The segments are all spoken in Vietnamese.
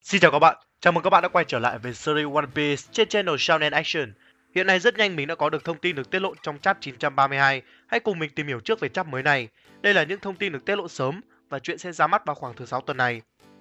Xin chào các bạn, chào mừng các bạn đã quay trở lại với series One Piece trên channel Shonen Action. Hiện nay rất nhanh mình đã có được thông tin được tiết lộ trong chap 932, hãy cùng mình tìm hiểu trước về chap mới này. Đây là những thông tin được tiết lộ sớm và chuyện sẽ ra mắt vào khoảng thứ 6 tuần này.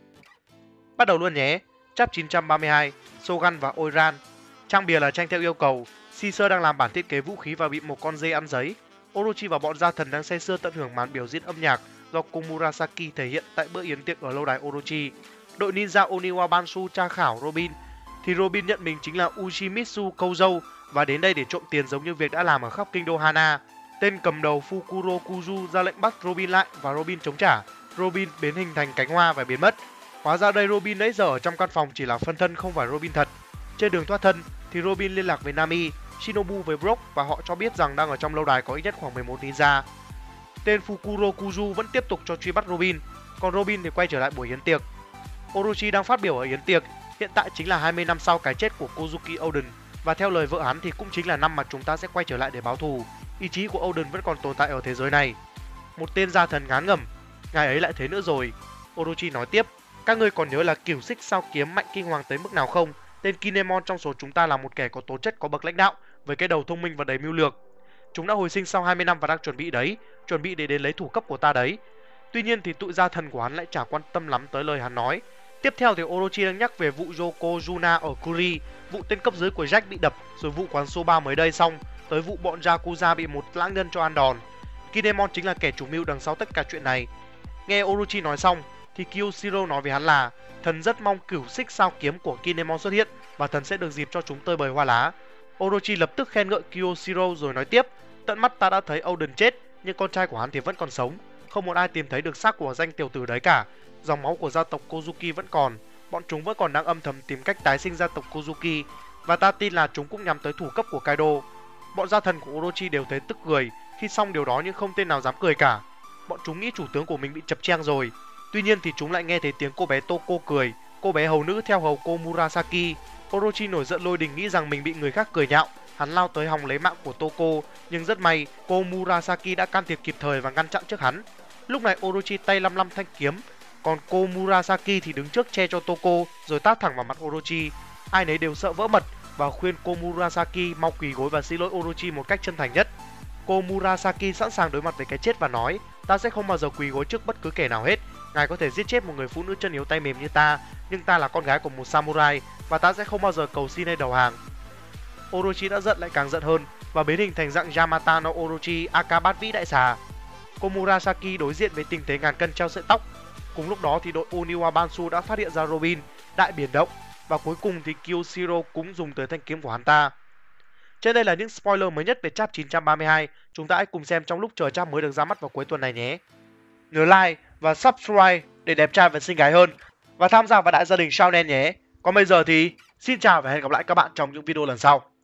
Bắt đầu luôn nhé, chap 932, Sogan và Oiran. Trang bìa là tranh theo yêu cầu, Caesar đang làm bản thiết kế vũ khí và bị một con dê ăn giấy. Orochi và bọn gia thần đang say sưa tận hưởng màn biểu diễn âm nhạc do Komurasaki thể hiện tại bữa yến tiệc ở lâu đài Orochi. Đội ninja Oniwa Banshu tra khảo Robin thì Robin nhận mình chính là Uchimitsu Kouzou và đến đây để trộm tiền giống như việc đã làm ở khắp kinh đô Hana. Tên cầm đầu Fukuro Kuzu ra lệnh bắt Robin lại và Robin chống trả. Robin biến hình thành cánh hoa và biến mất. Hóa ra đây Robin nãy giờ ở trong căn phòng chỉ là phân thân không phải Robin thật. Trên đường thoát thân thì Robin liên lạc với Nami, Shinobu với Brook và họ cho biết rằng đang ở trong lâu đài có ít nhất khoảng 11 ninja. Tên Fukuro Kuzu vẫn tiếp tục cho truy bắt Robin, còn Robin thì quay trở lại buổi yến tiệc. Orochi đang phát biểu ở yến tiệc, hiện tại chính là 20 năm sau cái chết của Kozuki Oden và theo lời vợ hắn thì cũng chính là năm mà chúng ta sẽ quay trở lại để báo thù. Ý chí của Oden vẫn còn tồn tại ở thế giới này. Một tên gia thần ngán ngẩm, ngài ấy lại thế nữa rồi. Orochi nói tiếp, các ngươi còn nhớ là cửu xích sao kiếm mạnh kinh hoàng tới mức nào không? Tên Kinemon trong số chúng ta là một kẻ có tố chất có bậc lãnh đạo, với cái đầu thông minh và đầy mưu lược. Chúng đã hồi sinh sau 20 năm và đang chuẩn bị đấy, chuẩn bị để đến lấy thủ cấp của ta đấy. Tuy nhiên thì tụi gia thần của hắn lại chả quan tâm lắm tới lời hắn nói. Tiếp theo thì Orochi đang nhắc về vụ Yokozuna ở Kuri, vụ tên cấp dưới của Jack bị đập, rồi vụ quán số 3 mới đây xong, tới vụ bọn Yakuza bị một lãng nhân cho ăn đòn. Kinemon chính là kẻ chủ mưu đằng sau tất cả chuyện này. Nghe Orochi nói xong thì Kyoshiro nói với hắn là thần rất mong cửu xích sao kiếm của Kinemon xuất hiện và thần sẽ được dịp cho chúng tơi bời hoa lá. Orochi lập tức khen ngợi Kyoshiro rồi nói tiếp, tận mắt ta đã thấy Oden chết nhưng con trai của hắn thì vẫn còn sống, không một ai tìm thấy được xác của danh tiểu tử đấy cả. Dòng máu của gia tộc Kozuki vẫn còn, bọn chúng vẫn còn đang âm thầm tìm cách tái sinh gia tộc Kozuki và ta tin là chúng cũng nhắm tới thủ cấp của Kaido. Bọn gia thần của Orochi đều thấy tức cười khi xong điều đó nhưng không tên nào dám cười cả. Bọn chúng nghĩ chủ tướng của mình bị chập cheng rồi. Tuy nhiên thì chúng lại nghe thấy tiếng cô bé Toko cười, cô bé hầu nữ theo hầu cô Murasaki. Orochi nổi giận lôi đình nghĩ rằng mình bị người khác cười nhạo, hắn lao tới hòng lấy mạng của Toko, nhưng rất may cô Murasaki đã can thiệp kịp thời và ngăn chặn trước hắn. Lúc này Orochi tay lăm lăm thanh kiếm, còn cô Murasaki thì đứng trước che cho Toko rồi tát thẳng vào mặt Orochi. Ai nấy đều sợ vỡ mật và khuyên cô Murasaki mau quỳ gối và xin lỗi Orochi một cách chân thành nhất. Cô Murasaki sẵn sàng đối mặt với cái chết và nói, ta sẽ không bao giờ quỳ gối trước bất cứ kẻ nào hết. Ngài có thể giết chết một người phụ nữ chân yếu tay mềm như ta, nhưng ta là con gái của một samurai và ta sẽ không bao giờ cầu xin hay đầu hàng. Orochi đã giận lại càng giận hơn và biến hình thành dạng Yamata no Orochi aka bát vĩ đại xà. Cô Murasaki đối diện với tình thế ngàn cân treo sợi tóc. Cùng lúc đó thì đội Oniwa Banshu đã phát hiện ra Robin, đại biển động và cuối cùng thì Kyoshiro cũng dùng tới thanh kiếm của hắn ta. Trên đây là những spoiler mới nhất về chap 932, chúng ta hãy cùng xem trong lúc chờ chap mới được ra mắt vào cuối tuần này nhé. Nhớ like và subscribe để đẹp trai và xinh gái hơn và tham gia vào đại gia đình Shonen nhé. Còn bây giờ thì xin chào và hẹn gặp lại các bạn trong những video lần sau.